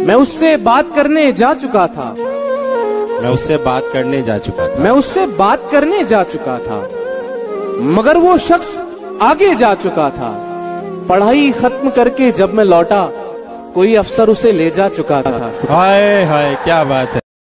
मैं उससे बात करने जा चुका था, मैं उससे बात करने जा चुका था, मैं उससे बात करने जा चुका था, मगर वो शख्स आगे जा चुका था। पढ़ाई खत्म करके जब मैं लौटा, कोई अफसर उसे ले जा चुका था। हाय हाय क्या बात है।